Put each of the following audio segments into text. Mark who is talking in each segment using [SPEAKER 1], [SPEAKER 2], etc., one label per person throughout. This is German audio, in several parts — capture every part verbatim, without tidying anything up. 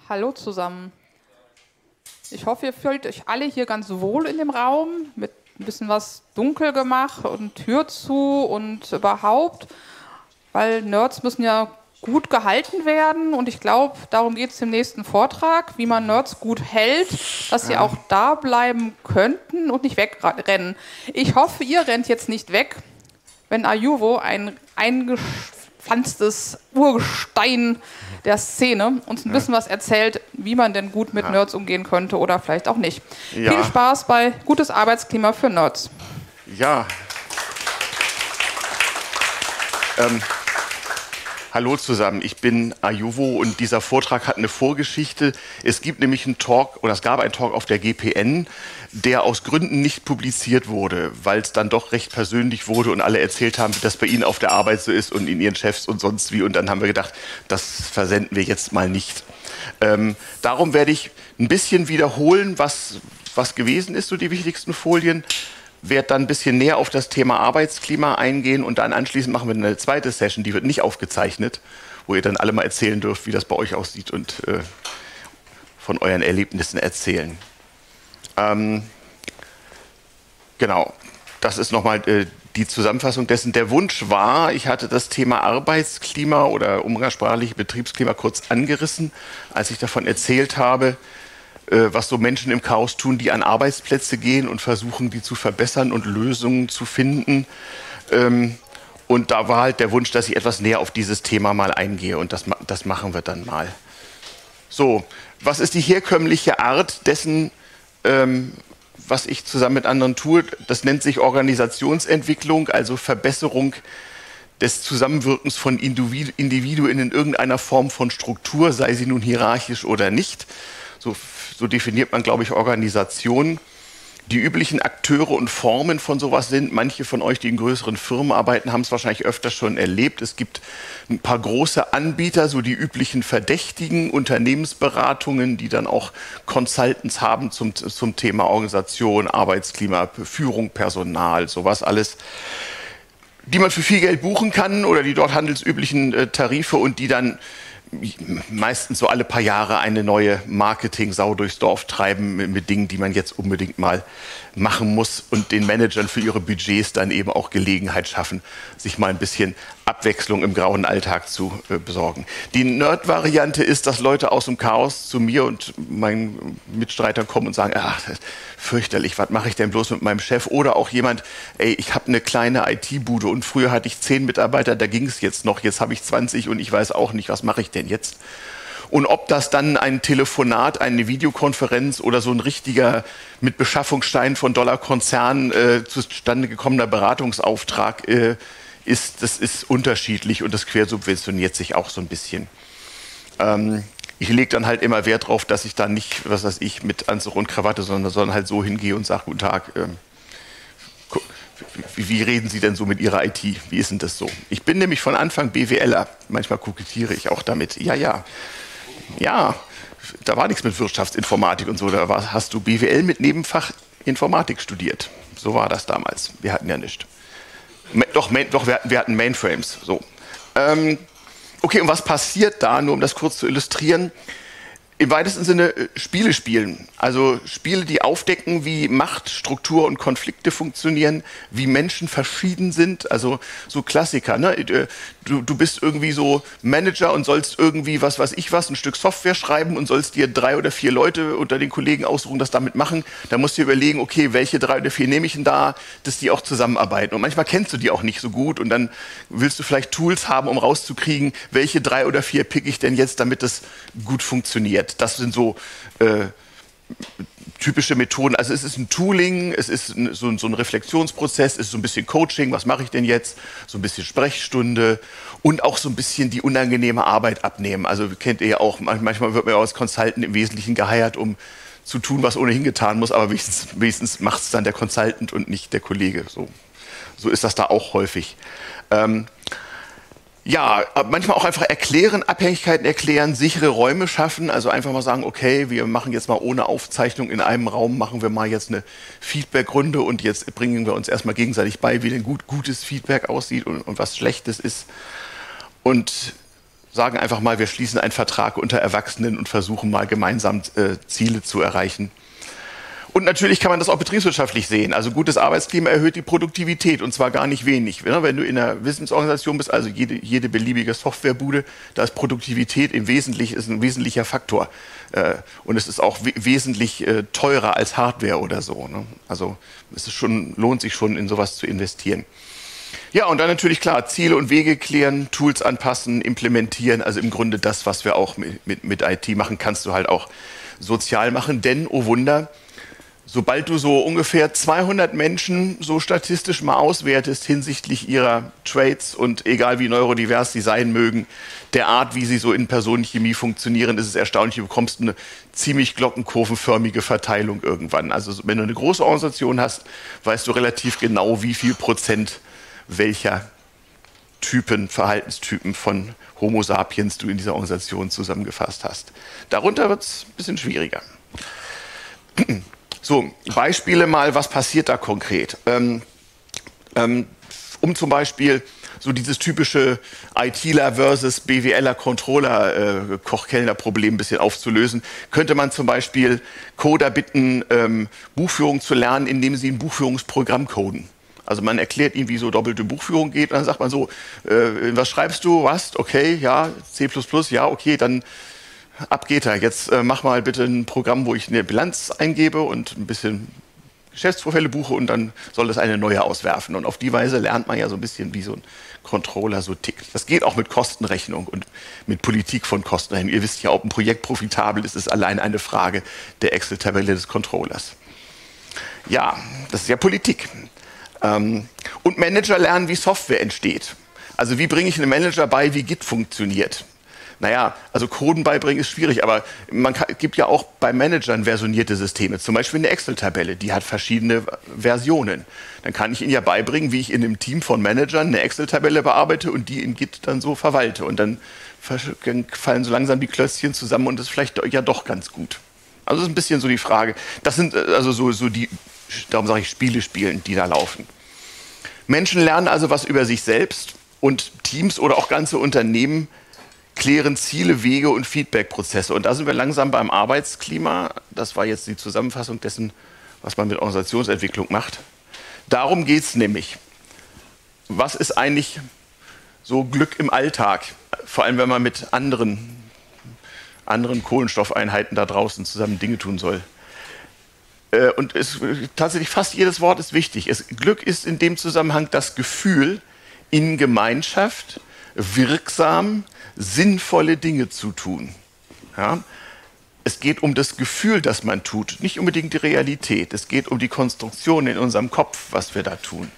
[SPEAKER 1] Hallo zusammen. Ich hoffe, ihr fühlt euch alle hier ganz wohl in dem Raum, mit ein bisschen was dunkel gemacht und Tür zu und überhaupt, weil Nerds müssen ja gut gehalten werden und ich glaube, darum geht es im nächsten Vortrag, wie man Nerds gut hält, dass sie auch da bleiben könnten und nicht wegrennen. Ich hoffe, ihr rennt jetzt nicht weg, wenn Ayuvo, ein eingepflanztes Urgestein der Szene, uns ein bisschen was erzählt, wie man denn gut mit Nerds umgehen könnte oder vielleicht auch nicht. Ja. Viel Spaß bei Gutes Arbeitsklima für Nerds.
[SPEAKER 2] Ja. Ähm. Hallo zusammen, ich bin Ayuvo und dieser Vortrag hat eine Vorgeschichte. Es gibt nämlich einen Talk, oder es gab einen Talk auf der G P N, der aus Gründen nicht publiziert wurde, weil es dann doch recht persönlich wurde und alle erzählt haben, wie das bei ihnen auf der Arbeit so ist und in ihren Chefs und sonst wie. Und dann haben wir gedacht, das versenden wir jetzt mal nicht. Ähm, darum werde ich ein bisschen wiederholen, was, was gewesen ist, so die wichtigsten Folien. Werde dann ein bisschen näher auf das Thema Arbeitsklima eingehen und dann anschließend machen wir eine zweite Session, die wird nicht aufgezeichnet, wo ihr dann alle mal erzählen dürft, wie das bei euch aussieht und äh, von euren Erlebnissen erzählen. Ähm, genau, das ist nochmal äh, die Zusammenfassung dessen. Der Wunsch war, ich hatte das Thema Arbeitsklima oder umgangssprachlich Betriebsklima kurz angerissen, als ich davon erzählt habe, was so Menschen im Chaos tun, die an Arbeitsplätze gehen und versuchen, die zu verbessern und Lösungen zu finden. Und da war halt der Wunsch, dass ich etwas näher auf dieses Thema mal eingehe und das, das machen wir dann mal. So, was ist die herkömmliche Art dessen, was ich zusammen mit anderen tue? Das nennt sich Organisationsentwicklung, also Verbesserung des Zusammenwirkens von Individuen in irgendeiner Form von Struktur, sei sie nun hierarchisch oder nicht. So, so definiert man, glaube ich, Organisationen. Die üblichen Akteure und Formen von sowas sind, manche von euch, die in größeren Firmen arbeiten, haben es wahrscheinlich öfter schon erlebt. Es gibt ein paar große Anbieter, so die üblichen Verdächtigen, Unternehmensberatungen, die dann auch Consultants haben zum, zum Thema Organisation, Arbeitsklima, Führung, Personal, sowas alles, die man für viel Geld buchen kann oder die dort handelsüblichen äh, Tarife und die dann meistens so alle paar Jahre eine neue Marketing-Sau durchs Dorf treiben mit, mit Dingen, die man jetzt unbedingt mal machen muss und den Managern für ihre Budgets dann eben auch Gelegenheit schaffen, sich mal ein bisschen Abwechslung im grauen Alltag zu äh, besorgen. Die Nerd-Variante ist, dass Leute aus dem Chaos zu mir und meinen Mitstreitern kommen und sagen, ach, fürchterlich, was mache ich denn bloß mit meinem Chef? Oder auch jemand, ey, ich habe eine kleine I T-Bude und früher hatte ich zehn Mitarbeiter, da ging es jetzt noch, jetzt habe ich zwanzig und ich weiß auch nicht, was mache ich denn jetzt? Und ob das dann ein Telefonat, eine Videokonferenz oder so ein richtiger mit Beschaffungsstein von Dollarkonzern äh, zustande gekommener Beratungsauftrag äh, ist, das ist unterschiedlich und das quersubventioniert sich auch so ein bisschen. Ähm, ich lege dann halt immer Wert darauf, dass ich da nicht, was weiß ich, mit Anzug und Krawatte, sondern, sondern halt so hingehe und sage, guten Tag, ähm, wie, wie reden Sie denn so mit Ihrer I T? Wie ist denn das so? Ich bin nämlich von Anfang BWLer, manchmal kokettiere ich auch damit. Ja, ja. Ja, da war nichts mit Wirtschaftsinformatik und so, da war, hast du B W L mit Nebenfach Informatik studiert. So war das damals. Wir hatten ja nichts. Doch, doch wir, hatten, wir hatten Mainframes. So. Ähm, okay, und was passiert da, nur um das kurz zu illustrieren? Im weitesten Sinne äh, Spiele spielen. Also Spiele, die aufdecken, wie Macht, Struktur und Konflikte funktionieren, wie Menschen verschieden sind. Also so Klassiker, ne? Du, du bist irgendwie so Manager und sollst irgendwie, was weiß ich was, ein Stück Software schreiben und sollst dir drei oder vier Leute unter den Kollegen aussuchen, das damit machen. Da musst du dir überlegen, okay, welche drei oder vier nehme ich denn da, dass die auch zusammenarbeiten. Und manchmal kennst du die auch nicht so gut und dann willst du vielleicht Tools haben, um rauszukriegen, welche drei oder vier pick ich denn jetzt, damit das gut funktioniert. Das sind so äh, typische Methoden. Also es ist ein Tooling, es ist ein, so, so ein Reflexionsprozess, es ist so ein bisschen Coaching, was mache ich denn jetzt? So ein bisschen Sprechstunde und auch so ein bisschen die unangenehme Arbeit abnehmen. Also kennt ihr ja auch, manchmal wird man ja als Consultant im Wesentlichen geheiert, um zu tun, was ohnehin getan muss, aber wenigstens, wenigstens macht es dann der Consultant und nicht der Kollege. So, so ist das da auch häufig. Ähm, Ja, manchmal auch einfach erklären, Abhängigkeiten erklären, sichere Räume schaffen, also einfach mal sagen, okay, wir machen jetzt mal ohne Aufzeichnung in einem Raum, machen wir mal jetzt eine Feedbackrunde und jetzt bringen wir uns erstmal gegenseitig bei, wie denn gut, gutes Feedback aussieht und, und was Schlechtes ist. Und sagen einfach mal, wir schließen einen Vertrag unter Erwachsenen und versuchen mal gemeinsam äh, Ziele zu erreichen. Und natürlich kann man das auch betriebswirtschaftlich sehen. Also gutes Arbeitsklima erhöht die Produktivität und zwar gar nicht wenig. Wenn du in einer Wissensorganisation bist, also jede, jede beliebige Softwarebude, da ist Produktivität im Wesentlichen ist ein wesentlicher Faktor. Und es ist auch we wesentlich teurer als Hardware oder so. Also es ist schon, lohnt sich schon, in sowas zu investieren. Ja, und dann natürlich klar, Ziele und Wege klären, Tools anpassen, implementieren. Also im Grunde das, was wir auch mit, mit, mit I T machen, kannst du halt auch sozial machen. Denn, oh Wunder, sobald du so ungefähr zweihundert Menschen so statistisch mal auswertest hinsichtlich ihrer Traits und egal wie neurodivers sie sein mögen, der Art, wie sie so in Personenchemie funktionieren, ist es erstaunlich, du bekommst eine ziemlich glockenkurvenförmige Verteilung irgendwann. Also wenn du eine große Organisation hast, weißt du relativ genau, wie viel Prozent welcher Typen, Verhaltenstypen von Homo sapiens du in dieser Organisation zusammengefasst hast. Darunter wird es ein bisschen schwieriger. So, Beispiele mal, was passiert da konkret? Ähm, ähm, um zum Beispiel so dieses typische ITler versus BWLer, Controller, äh, Koch-Kellner-Problem ein bisschen aufzulösen, könnte man zum Beispiel Coder bitten, ähm, Buchführung zu lernen, indem sie ein Buchführungsprogramm coden. Also man erklärt ihnen, wie so doppelte Buchführung geht und dann sagt man so, äh, was schreibst du, was, okay, ja, C plus plus, ja, okay, dann ab geht er. Jetzt äh, mach mal bitte ein Programm, wo ich eine Bilanz eingebe und ein bisschen Geschäftsvorfälle buche und dann soll das eine neue auswerfen. Und auf die Weise lernt man ja so ein bisschen, wie so ein Controller so tickt. Das geht auch mit Kostenrechnung und mit Politik von Kostenrechnung. Ihr wisst ja, ob ein Projekt profitabel ist, ist allein eine Frage der Excel-Tabelle des Controllers. Ja, das ist ja Politik. Ähm, und Manager lernen, wie Software entsteht. Also wie bringe ich einem Manager bei, wie Git funktioniert? Naja, also Coden beibringen ist schwierig, aber man kann, gibt ja auch bei Managern versionierte Systeme, zum Beispiel eine Excel-Tabelle, die hat verschiedene Versionen. Dann kann ich ihnen ja beibringen, wie ich in einem Team von Managern eine Excel-Tabelle bearbeite und die in Git dann so verwalte. Und dann fallen so langsam die Klötzchen zusammen und das ist vielleicht ja doch ganz gut. Also das ist ein bisschen so die Frage. Das sind also so, so die, darum sage ich, Spiele spielen, die da laufen. Menschen lernen also was über sich selbst und Teams oder auch ganze Unternehmen klären Ziele, Wege und Feedback-Prozesse. Und da sind wir langsam beim Arbeitsklima. Das war jetzt die Zusammenfassung dessen, was man mit Organisationsentwicklung macht. Darum geht es nämlich. Was ist eigentlich so Glück im Alltag? Vor allem, wenn man mit anderen, anderen Kohlenstoffeinheiten da draußen zusammen Dinge tun soll. Und es, tatsächlich fast jedes Wort ist wichtig. Es, Glück ist in dem Zusammenhang das Gefühl, in Gemeinschaft wirksam sinnvolle Dinge zu tun. Ja? Es geht um das Gefühl, das man tut, nicht unbedingt die Realität. Es geht um die Konstruktion in unserem Kopf, was wir da tun.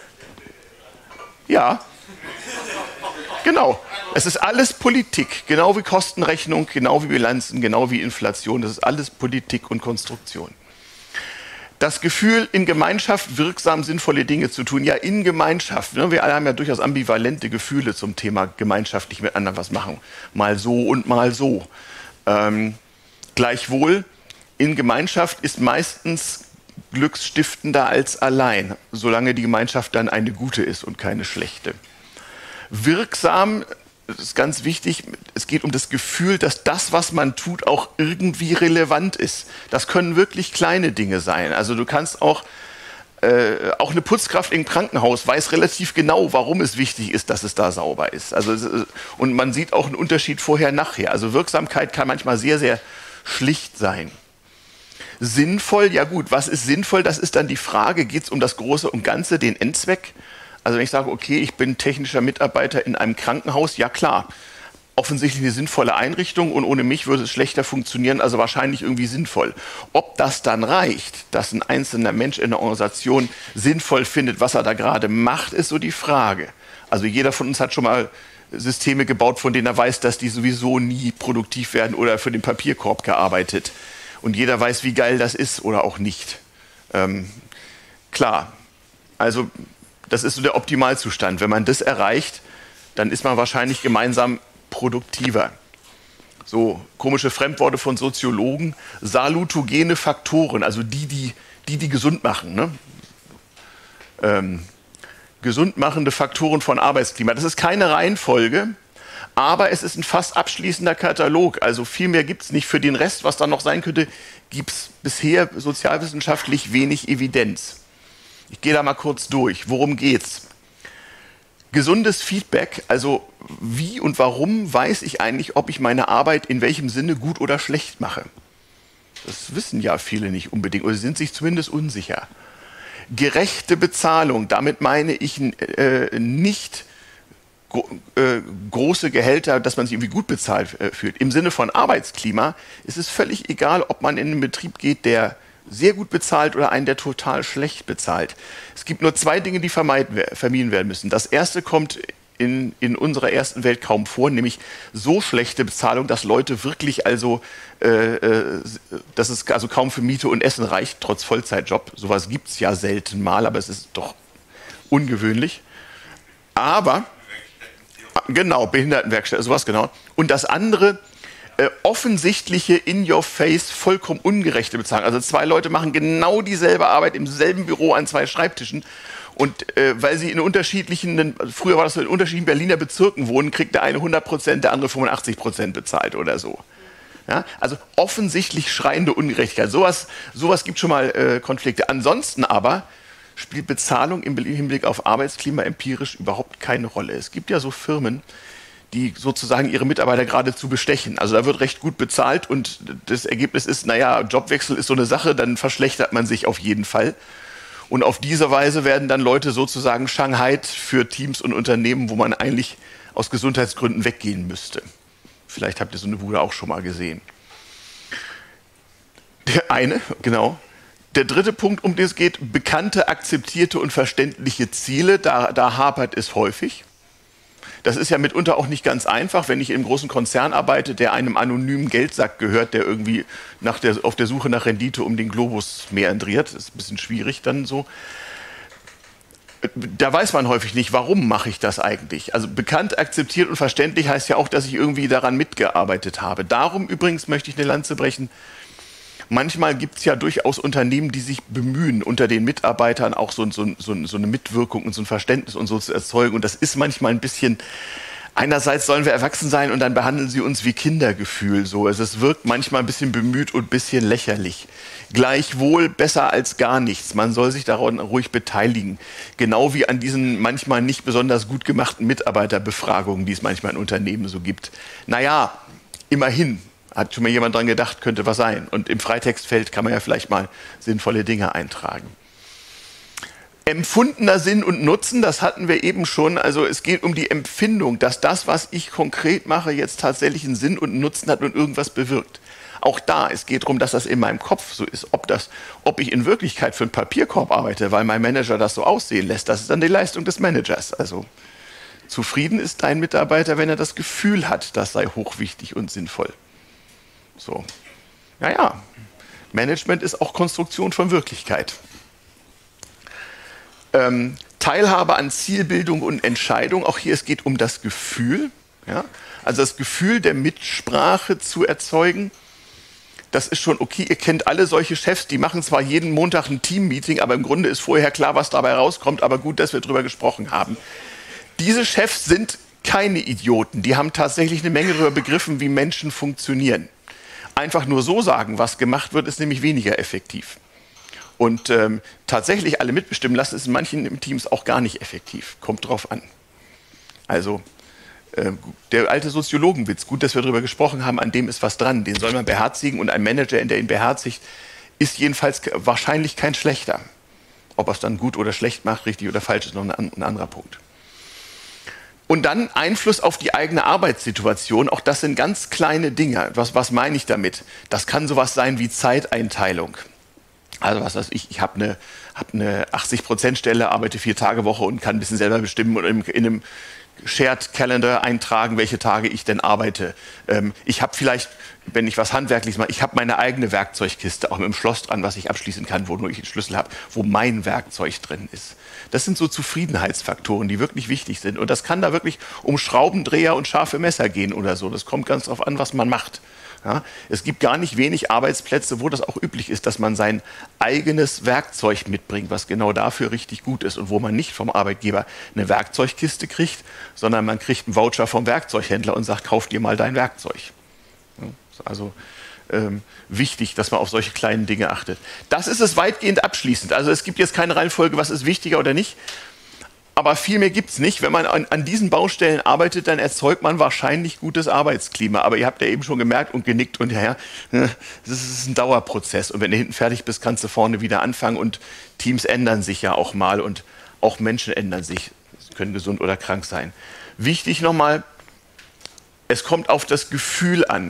[SPEAKER 2] Ja, genau. Es ist alles Politik, genau wie Kostenrechnung, genau wie Bilanzen, genau wie Inflation. Das ist alles Politik und Konstruktion. Das Gefühl, in Gemeinschaft wirksam sinnvolle Dinge zu tun. Ja, in Gemeinschaft. Ne? Wir alle haben ja durchaus ambivalente Gefühle zum Thema gemeinschaftlich mit anderen was machen. Mal so und mal so. Ähm, gleichwohl, in Gemeinschaft ist meistens glücksstiftender als allein, solange die Gemeinschaft dann eine gute ist und keine schlechte. Wirksam, das ist ganz wichtig, es geht um das Gefühl, dass das, was man tut, auch irgendwie relevant ist. Das können wirklich kleine Dinge sein. Also du kannst auch, äh, auch eine Putzkraft im Krankenhaus weiß relativ genau, warum es wichtig ist, dass es da sauber ist. Also, und man sieht auch einen Unterschied vorher, nachher. Also Wirksamkeit kann manchmal sehr, sehr schlicht sein. Sinnvoll, ja gut, was ist sinnvoll? Das ist dann die Frage, geht es um das Große und Ganze, den Endzweck? Also wenn ich sage, okay, ich bin technischer Mitarbeiter in einem Krankenhaus, ja klar, offensichtlich eine sinnvolle Einrichtung und ohne mich würde es schlechter funktionieren, also wahrscheinlich irgendwie sinnvoll. Ob das dann reicht, dass ein einzelner Mensch in der Organisation sinnvoll findet, was er da gerade macht, ist so die Frage. Also jeder von uns hat schon mal Systeme gebaut, von denen er weiß, dass die sowieso nie produktiv werden oder für den Papierkorb gearbeitet. Und jeder weiß, wie geil das ist oder auch nicht. Ähm, klar, also das ist so der Optimalzustand. Wenn man das erreicht, dann ist man wahrscheinlich gemeinsam produktiver. So komische Fremdworte von Soziologen. Salutogene Faktoren, also die, die, die, die gesund machen. Ne? Ähm, gesund machende Faktoren von Arbeitsklima. Das ist keine Reihenfolge, Aber es ist ein fast abschließender Katalog. Also viel mehr gibt es nicht. Für den Rest, was da noch sein könnte, gibt es bisher sozialwissenschaftlich wenig Evidenz. Ich gehe da mal kurz durch. Worum geht's? Gesundes Feedback, also wie und warum weiß ich eigentlich, ob ich meine Arbeit in welchem Sinne gut oder schlecht mache? Das wissen ja viele nicht unbedingt oder sind sich zumindest unsicher. Gerechte Bezahlung, damit meine ich äh, nicht gro äh, große Gehälter, dass man sich irgendwie gut bezahlt äh, fühlt. Im Sinne von Arbeitsklima ist es völlig egal, ob man in einen Betrieb geht, der sehr gut bezahlt oder einen, der total schlecht bezahlt. Es gibt nur zwei Dinge, die vermeiden, vermieden werden müssen. Das erste kommt in, in unserer ersten Welt kaum vor, nämlich so schlechte Bezahlung, dass Leute wirklich also, äh, dass es also kaum für Miete und Essen reicht, trotz Vollzeitjob. Sowas gibt es ja selten mal, aber es ist doch ungewöhnlich. Aber, genau, Behindertenwerkstätte, sowas genau. Und das andere, Äh, offensichtliche, in-your-face, vollkommen ungerechte Bezahlung. Also zwei Leute machen genau dieselbe Arbeit im selben Büro an zwei Schreibtischen und äh, weil sie in unterschiedlichen, früher war das so, in unterschiedlichen Berliner Bezirken wohnen, kriegt der eine hundert Prozent, der andere fünfundachtzig Prozent bezahlt oder so. Ja? Also offensichtlich schreiende Ungerechtigkeit. Sowas, sowas gibt schon mal äh, Konflikte. Ansonsten aber spielt Bezahlung im Hinblick auf Arbeitsklima empirisch überhaupt keine Rolle. Es gibt ja so Firmen, die sozusagen ihre Mitarbeiter geradezu bestechen. Also da wird recht gut bezahlt und das Ergebnis ist, naja, Jobwechsel ist so eine Sache, dann verschlechtert man sich auf jeden Fall. Und auf diese Weise werden dann Leute sozusagen Shanghait für Teams und Unternehmen, wo man eigentlich aus Gesundheitsgründen weggehen müsste. Vielleicht habt ihr so eine Bude auch schon mal gesehen. Der eine, genau. Der dritte Punkt, um den es geht, bekannte, akzeptierte und verständliche Ziele, da, da hapert es häufig. Das ist ja mitunter auch nicht ganz einfach, wenn ich in einem großen Konzern arbeite, der einem anonymen Geldsack gehört, der irgendwie nach der, auf der Suche nach Rendite um den Globus meandriert. Das ist ein bisschen schwierig dann so. Da weiß man häufig nicht, warum mache ich das eigentlich. Also bekannt, akzeptiert und verständlich heißt ja auch, dass ich irgendwie daran mitgearbeitet habe. Darum übrigens möchte ich eine Lanze brechen. Manchmal gibt es ja durchaus Unternehmen, die sich bemühen, unter den Mitarbeitern auch so, so, so, so eine Mitwirkung und so ein Verständnis und so zu erzeugen. Und das ist manchmal ein bisschen, einerseits sollen wir erwachsen sein und dann behandeln sie uns wie Kindergefühl. So. Also es wirkt manchmal ein bisschen bemüht und ein bisschen lächerlich. Gleichwohl besser als gar nichts. Man soll sich daran ruhig beteiligen. Genau wie an diesen manchmal nicht besonders gut gemachten Mitarbeiterbefragungen, die es manchmal in Unternehmen so gibt. Naja, immerhin. Hat schon mal jemand dran gedacht, könnte was sein. Und im Freitextfeld kann man ja vielleicht mal sinnvolle Dinge eintragen. Empfundener Sinn und Nutzen, das hatten wir eben schon. Also es geht um die Empfindung, dass das, was ich konkret mache, jetzt tatsächlich einen Sinn und einen Nutzen hat und irgendwas bewirkt. Auch da, es geht darum, dass das in meinem Kopf so ist. Ob, das, ob ich in Wirklichkeit für einen Papierkorb arbeite, weil mein Manager das so aussehen lässt, das ist dann die Leistung des Managers. Also zufrieden ist dein Mitarbeiter, wenn er das Gefühl hat, das sei hochwichtig und sinnvoll. So, naja, Management ist auch Konstruktion von Wirklichkeit. Ähm, Teilhabe an Zielbildung und Entscheidung, auch hier, es geht um das Gefühl, ja? Also das Gefühl der Mitsprache zu erzeugen. Das ist schon okay, ihr kennt alle solche Chefs, die machen zwar jeden Montag ein Team-Meeting, aber im Grunde ist vorher klar, was dabei rauskommt, aber gut, dass wir darüber gesprochen haben. Diese Chefs sind keine Idioten, die haben tatsächlich eine Menge darüber begriffen, wie Menschen funktionieren. Einfach nur so sagen, was gemacht wird, ist nämlich weniger effektiv. Und ähm, tatsächlich alle mitbestimmen lassen, ist in manchen Teams auch gar nicht effektiv. Kommt drauf an. Also äh, der alte Soziologenwitz, gut, dass wir darüber gesprochen haben, an dem ist was dran. Den soll man beherzigen und ein Manager, der ihn beherzigt, ist jedenfalls wahrscheinlich kein schlechter. Ob er es dann gut oder schlecht macht, richtig oder falsch, ist noch ein, ein anderer Punkt. Und dann Einfluss auf die eigene Arbeitssituation. Auch das sind ganz kleine Dinge. Was, was meine ich damit? Das kann sowas sein wie Zeiteinteilung. Also was weiß ich, ich habe eine, hab eine achtzig Prozent Stelle, arbeite vier Tage Woche und kann ein bisschen selber bestimmen und in, in einem Shared Calendar eintragen, welche Tage ich denn arbeite. Ähm, ich habe vielleicht, wenn ich was Handwerkliches mache, ich habe meine eigene Werkzeugkiste, auch mit dem Schloss dran, was ich abschließen kann, wo nur ich den Schlüssel habe, wo mein Werkzeug drin ist. Das sind so Zufriedenheitsfaktoren, die wirklich wichtig sind. Und das kann da wirklich um Schraubendreher und scharfe Messer gehen oder so. Das kommt ganz drauf an, was man macht. Ja, es gibt gar nicht wenig Arbeitsplätze, wo das auch üblich ist, dass man sein eigenes Werkzeug mitbringt, was genau dafür richtig gut ist und wo man nicht vom Arbeitgeber eine Werkzeugkiste kriegt, sondern man kriegt einen Voucher vom Werkzeughändler und sagt, kauf dir mal dein Werkzeug. Ja, ist also ähm, wichtig, dass man auf solche kleinen Dinge achtet. Das ist es weitgehend abschließend. Also es gibt jetzt keine Reihenfolge, was ist wichtiger oder nicht. Aber viel mehr gibt es nicht. Wenn man an, an diesen Baustellen arbeitet, dann erzeugt man wahrscheinlich gutes Arbeitsklima. Aber ihr habt ja eben schon gemerkt und genickt und ja, das ist ein Dauerprozess. Und wenn du hinten fertig bist, kannst du vorne wieder anfangen. Und Teams ändern sich ja auch mal und auch Menschen ändern sich. Sie können gesund oder krank sein. Wichtig nochmal, es kommt auf das Gefühl an.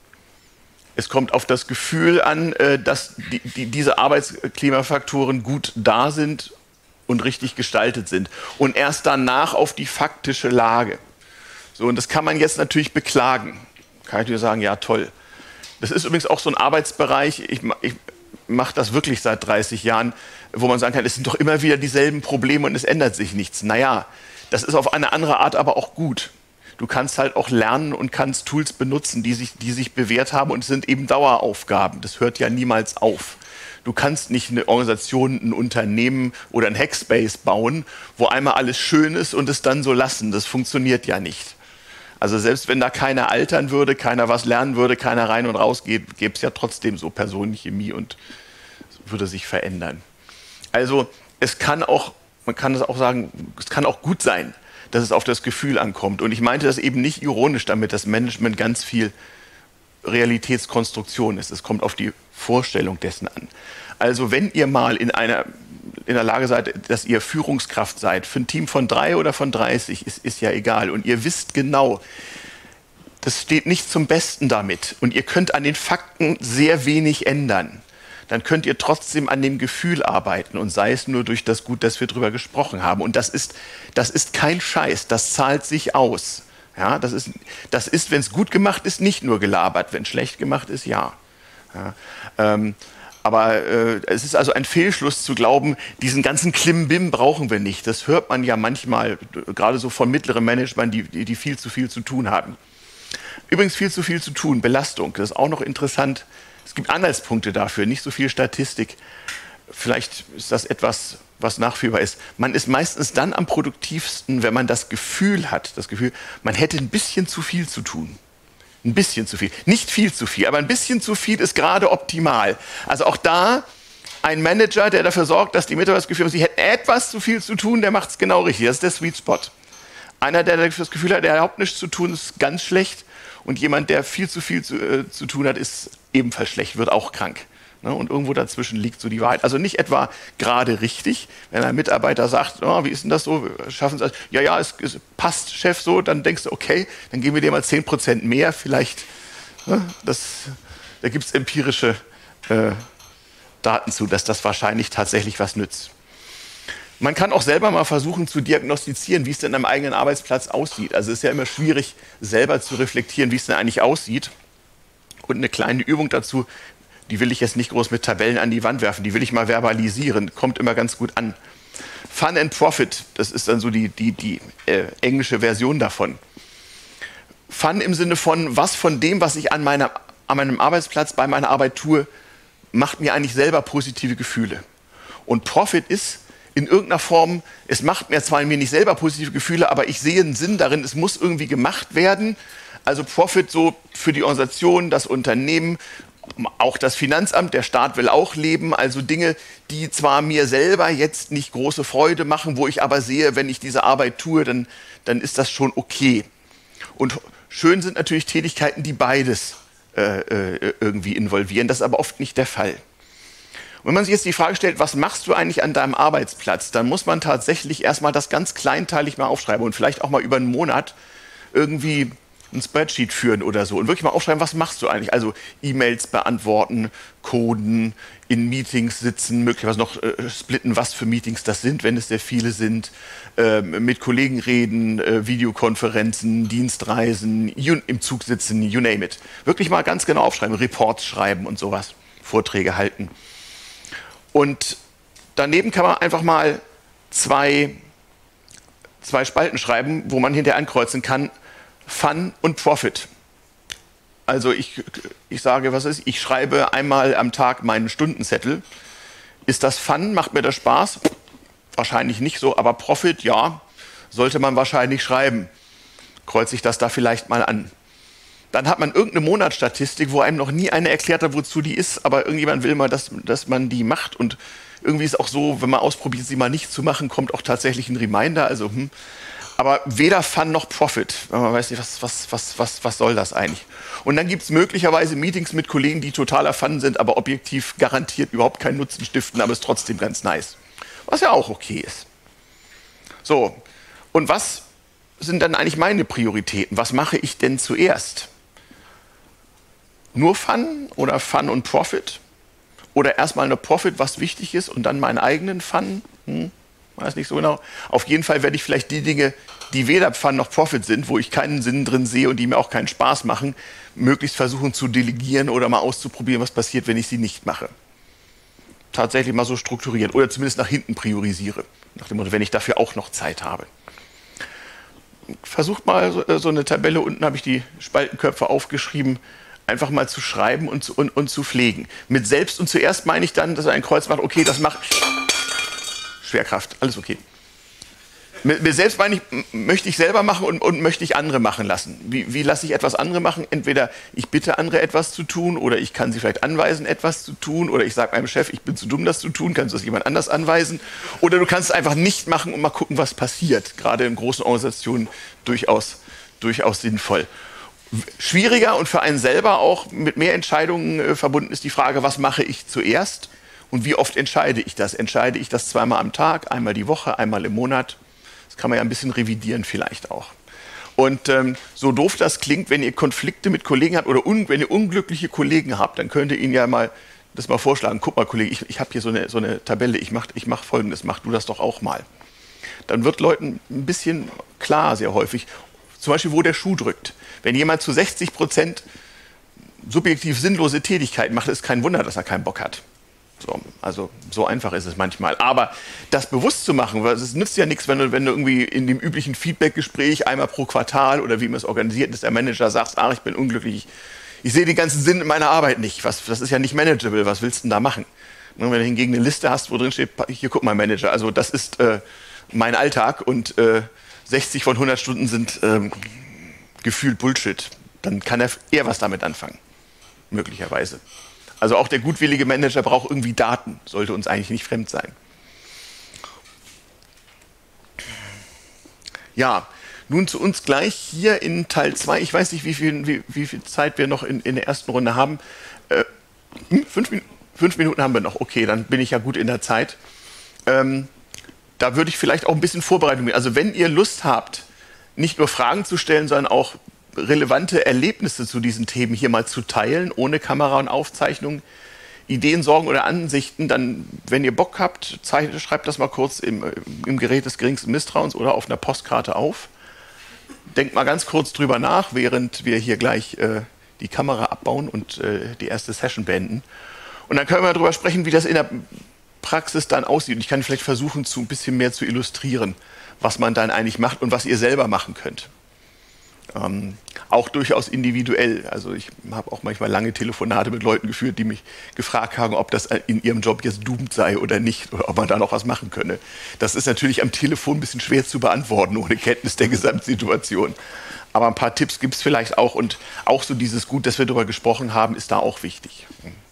[SPEAKER 2] Es kommt auf das Gefühl an, dass die, die, diese Arbeitsklimafaktoren gut da sind und richtig gestaltet sind. Und erst danach auf die faktische Lage. So, und das kann man jetzt natürlich beklagen. Kann ich dir sagen, ja toll. Das ist übrigens auch so ein Arbeitsbereich, ich, ich mache das wirklich seit dreißig Jahren, wo man sagen kann, es sind doch immer wieder dieselben Probleme und es ändert sich nichts. Naja, das ist auf eine andere Art aber auch gut. Du kannst halt auch lernen und kannst Tools benutzen, die sich, die sich bewährt haben und es sind eben Daueraufgaben. Das hört ja niemals auf. Du kannst nicht eine Organisation, ein Unternehmen oder ein Hackspace bauen, wo einmal alles schön ist und es dann so lassen. Das funktioniert ja nicht. Also selbst wenn da keiner altern würde, keiner was lernen würde, keiner rein und raus geht, gäbe es ja trotzdem so Personenchemie und es würde sich verändern. Also es kann auch, man kann es auch sagen, es kann auch gut sein, dass es auf das Gefühl ankommt. Und ich meinte das eben nicht ironisch damit, dass Management ganz viel Realitätskonstruktion ist. Es kommt auf die Vorstellung dessen an. Also wenn ihr mal in einer in der Lage seid, dass ihr Führungskraft seid, für ein Team von drei oder von dreißig, ist, ist ja egal. Und ihr wisst genau, das steht nicht zum Besten damit. Und ihr könnt an den Fakten sehr wenig ändern. Dann könnt ihr trotzdem an dem Gefühl arbeiten und sei es nur durch das Gut, dass wir drüber gesprochen haben. Und das ist, das ist kein Scheiß, das zahlt sich aus. Ja, das ist, das ist, wenn es gut gemacht ist, nicht nur gelabert. Wenn schlecht gemacht ist, ja. ja ähm, aber äh, es ist also ein Fehlschluss zu glauben, diesen ganzen Klimbim brauchen wir nicht. Das hört man ja manchmal, gerade so von mittleren Managern, die, die, die viel zu viel zu tun haben. Übrigens viel zu viel zu tun, Belastung, das ist auch noch interessant. Es gibt Anhaltspunkte dafür, nicht so viel Statistik. Vielleicht ist das etwas, was nachführbar ist. Man ist meistens dann am produktivsten, wenn man das Gefühl hat, das Gefühl, man hätte ein bisschen zu viel zu tun. Ein bisschen zu viel. Nicht viel zu viel, aber ein bisschen zu viel ist gerade optimal. Also auch da ein Manager, der dafür sorgt, dass die Mitarbeiter das Gefühl haben, sie hätten etwas zu viel zu tun, der macht es genau richtig. Das ist der Sweet Spot. Einer, der das Gefühl hat, der hat überhaupt nichts zu tun, ist ganz schlecht. Und jemand, der viel zu viel zu, äh, zu tun hat, ist ebenfalls schlecht, wird auch krank. Ne? Und irgendwo dazwischen liegt so die Wahrheit. Also nicht etwa gerade richtig, wenn ein Mitarbeiter sagt, oh, wie ist denn das so, schaffen Sie das? Ja, ja, es, es passt, Chef, so, dann denkst du, okay, dann geben wir dir mal zehn Prozent mehr, vielleicht, ne? das, da gibt es empirische äh, Daten zu, dass das wahrscheinlich tatsächlich was nützt. Man kann auch selber mal versuchen zu diagnostizieren, wie es denn am eigenen Arbeitsplatz aussieht. Also es ist ja immer schwierig, selber zu reflektieren, wie es denn eigentlich aussieht. Und eine kleine Übung dazu, die will ich jetzt nicht groß mit Tabellen an die Wand werfen, die will ich mal verbalisieren, kommt immer ganz gut an. Fun and Profit, das ist dann so die, die, die äh, englische Version davon. Fun im Sinne von, was von dem, was ich an, meiner, an meinem Arbeitsplatz, bei meiner Arbeit tue, macht mir eigentlich selber positive Gefühle. Und Profit ist, in irgendeiner Form, es macht mir zwar mir nicht selber positive Gefühle, aber ich sehe einen Sinn darin, es muss irgendwie gemacht werden. Also Profit so für die Organisation, das Unternehmen, auch das Finanzamt, der Staat will auch leben. Also Dinge, die zwar mir selber jetzt nicht große Freude machen, wo ich aber sehe, wenn ich diese Arbeit tue, dann, dann ist das schon okay. Und schön sind natürlich Tätigkeiten, die beides äh, äh, irgendwie involvieren. Das ist aber oft nicht der Fall. Wenn man sich jetzt die Frage stellt, was machst du eigentlich an deinem Arbeitsplatz, dann muss man tatsächlich erstmal das ganz kleinteilig mal aufschreiben und vielleicht auch mal über einen Monat irgendwie ein Spreadsheet führen oder so und wirklich mal aufschreiben, was machst du eigentlich? Also E-Mails beantworten, coden, in Meetings sitzen, möglicherweise noch äh, splitten, was für Meetings das sind, wenn es sehr viele sind, äh, mit Kollegen reden, äh, Videokonferenzen, Dienstreisen, you, im Zug sitzen, you name it. Wirklich mal ganz genau aufschreiben, Reports schreiben und sowas, Vorträge halten. Und daneben kann man einfach mal zwei, zwei Spalten schreiben, wo man hinterher ankreuzen kann, Fun und Profit. Also ich, ich sage, was ist, ich schreibe einmal am Tag meinen Stundenzettel. Ist das Fun? Macht mir das Spaß? Wahrscheinlich nicht so, aber Profit, ja, sollte man wahrscheinlich schreiben. Kreuze ich das da vielleicht mal an. Dann hat man irgendeine Monatsstatistik, wo einem noch nie einer erklärt hat, wozu die ist, aber irgendjemand will mal, dass, dass man die macht. Und irgendwie ist auch so, wenn man ausprobiert, sie mal nicht zu machen, kommt auch tatsächlich ein Reminder. Also, hm. Aber weder Fun noch Profit. Man weiß nicht, was, was, was, was, was soll das eigentlich? Und dann gibt es möglicherweise Meetings mit Kollegen, die totaler Fun sind, aber objektiv garantiert überhaupt keinen Nutzen stiften, aber ist trotzdem ganz nice. Was ja auch okay ist. So, und was sind dann eigentlich meine Prioritäten? Was mache ich denn zuerst? Nur Fun oder Fun und Profit? Oder erstmal eine Profit, was wichtig ist, und dann meinen eigenen Fun? Hm, weiß nicht so genau. Auf jeden Fall werde ich vielleicht die Dinge, die weder Fun noch Profit sind, wo ich keinen Sinn drin sehe und die mir auch keinen Spaß machen, möglichst versuchen zu delegieren oder mal auszuprobieren, was passiert, wenn ich sie nicht mache. Tatsächlich mal so strukturieren oder zumindest nach hinten priorisiere. Nach dem Motto, wenn ich dafür auch noch Zeit habe. Versucht mal so, so eine Tabelle, unten habe ich die Spaltenköpfe aufgeschrieben, einfach mal zu schreiben und zu, und, und zu pflegen. Mit selbst und zuerst meine ich dann, dass er ein Kreuz macht, okay, das macht Schwerkraft, alles okay. Mit, mit selbst meine ich, möchte ich selber machen und, und möchte ich andere machen lassen. Wie, wie lasse ich etwas andere machen? Entweder ich bitte andere etwas zu tun oder ich kann sie vielleicht anweisen, etwas zu tun, oder ich sage meinem Chef, ich bin zu dumm, das zu tun, kannst du das jemand anders anweisen? Oder du kannst es einfach nicht machen und mal gucken, was passiert. Gerade in großen Organisationen durchaus, durchaus sinnvoll. Schwieriger und für einen selber auch mit mehr Entscheidungen äh, verbunden ist die Frage, was mache ich zuerst und wie oft entscheide ich das? Entscheide ich das zweimal am Tag, einmal die Woche, einmal im Monat? Das kann man ja ein bisschen revidieren vielleicht auch. Und ähm, so doof das klingt, wenn ihr Konflikte mit Kollegen habt oder un wenn ihr unglückliche Kollegen habt, dann könnt ihr ihnen ja mal das mal vorschlagen. Guck mal, Kollege, ich, ich habe hier so eine, so eine Tabelle, ich mache ich mach Folgendes, mach du das doch auch mal. Dann wird Leuten ein bisschen klar, sehr häufig, zum Beispiel, wo der Schuh drückt. Wenn jemand zu sechzig Prozent subjektiv sinnlose Tätigkeiten macht, ist kein Wunder, dass er keinen Bock hat. So, also so einfach ist es manchmal. Aber das bewusst zu machen, weil es nützt ja nichts, wenn du, wenn du irgendwie in dem üblichen Feedback-Gespräch einmal pro Quartal oder wie man es organisiert ist, der Manager sagst, ach, ich bin unglücklich, ich, ich sehe den ganzen Sinn in meiner Arbeit nicht. Was, das ist ja nicht manageable, was willst du denn da machen? Und wenn du hingegen eine Liste hast, wo drin steht, hier guck mal Manager, also das ist äh, mein Alltag und äh, sechzig von hundert Stunden sind ähm, gefühlt Bullshit, dann kann er eher was damit anfangen, möglicherweise. Also auch der gutwillige Manager braucht irgendwie Daten, sollte uns eigentlich nicht fremd sein. Ja, nun zu uns gleich hier in Teil zwei. Ich weiß nicht, wie viel, wie, wie viel Zeit wir noch in, in der ersten Runde haben. Äh, fünf, fünf Minuten haben wir noch, okay, dann bin ich ja gut in der Zeit. Ähm, da würde ich vielleicht auch ein bisschen Vorbereitung. Also wenn ihr Lust habt, nicht nur Fragen zu stellen, sondern auch relevante Erlebnisse zu diesen Themen hier mal zu teilen, ohne Kamera und Aufzeichnung, Ideen, Sorgen oder Ansichten, dann, wenn ihr Bock habt, zeichnet, schreibt das mal kurz im, im Gerät des geringsten Misstrauens oder auf einer Postkarte auf. Denkt mal ganz kurz drüber nach, während wir hier gleich äh, die Kamera abbauen und äh, die erste Session beenden. Und dann können wir darüber sprechen, wie das in der Praxis dann aussieht. Und ich kann vielleicht versuchen, zu ein bisschen mehr zu illustrieren, was man dann eigentlich macht und was ihr selber machen könnt. Ähm, auch durchaus individuell. Also ich habe auch manchmal lange Telefonate mit Leuten geführt, die mich gefragt haben, ob das in ihrem Job jetzt doomed sei oder nicht, oder ob man da noch was machen könne. Das ist natürlich am Telefon ein bisschen schwer zu beantworten, ohne Kenntnis der Gesamtsituation. Aber ein paar Tipps gibt es vielleicht auch, und auch so dieses Gut, dass wir darüber gesprochen haben, ist da auch wichtig.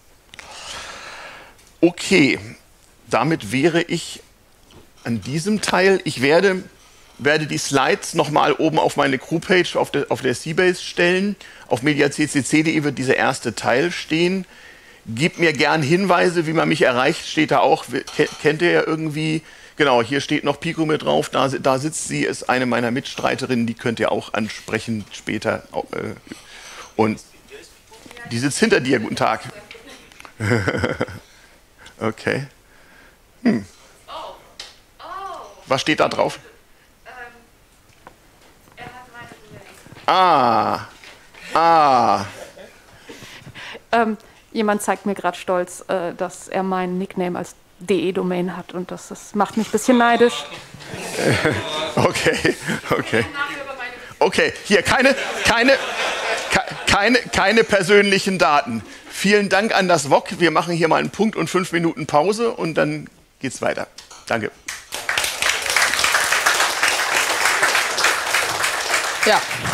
[SPEAKER 2] Okay, damit wäre ich an diesem Teil. Ich werde... werde die Slides nochmal oben auf meine Crew-Page auf der, auf der Seabase stellen. Auf mediaccc punkt de wird dieser erste Teil stehen. Gebt mir gern Hinweise, wie man mich erreicht, steht da auch. Kennt ihr ja irgendwie. Genau, hier steht noch Pico mit drauf, da, da sitzt sie, ist eine meiner Mitstreiterinnen, die könnt ihr auch ansprechen später. Und die sitzt hinter dir, guten Tag. Okay. Hm. Was steht da drauf? Ah, ah.
[SPEAKER 3] Ähm, jemand zeigt mir gerade stolz, äh, dass er meinen Nickname als D E-Domain hat, und das, das macht mich ein bisschen neidisch.
[SPEAKER 2] Okay, okay. Okay, hier keine, keine, keine, keine persönlichen Daten. Vielen Dank an das W O K. Wir machen hier mal einen Punkt und fünf Minuten Pause und dann geht's weiter. Danke.
[SPEAKER 1] Ja.